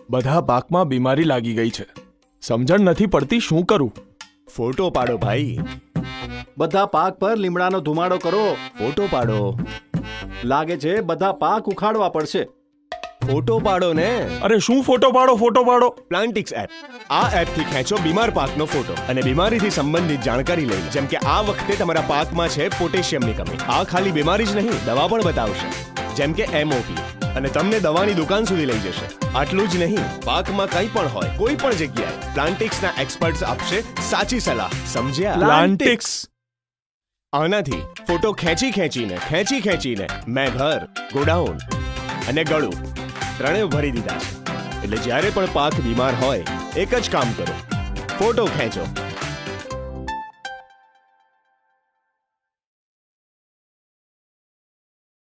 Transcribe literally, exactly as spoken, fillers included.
બધા પાકમાં બીમારી લાગી ગઈ છે. સમજણ નથી પડતી શું કરું. ફોટો પાડો ભાઈ. બધા પાક પર લીમડાનો ધુમાડો કરો. ફોટો પાડો. લાગે છે બધા પાક ઉખાડવા પડશે. ફોટો પાડો ને. અરે શું ફોટો પાડો ફોટો પાડો. Plantix app. આ એપથી ખેંચો બીમાર પાકનો ફોટો અને બીમારીથી સંબંધિત જાણકારી લઈ. જેમ કે આ વખતે તમારા પાકમાં છે પોટેશિયમની કમી. આ ખાલી બીમારી જ નહીં, દવા પણ બતાવશે. જેમ કે એમઓપી. અને તમને દવાની દુકાન સુધી લઈ જશે. આટલું જ નહીં, પાકમાં કંઈ પણ હોય, કોઈ પણ જગ્યાએ પ્લાન્ટિક્સના એક્સપર્ટ્સ આપશે સાચી સલાહ. સમજ્યા? પ્લાન્ટિક્સ. આનાથી ફોટો ખેંચી ખેંચીને ખેંચી ખેંચીને મેં ઘર, ગોડાઉન અને ગળું ત્રણેય ભરી દીધા છે. એટલે જ્યારે પણ પાક બીમાર હોય, એક જ કામ કરો, ફોટો ખેંચો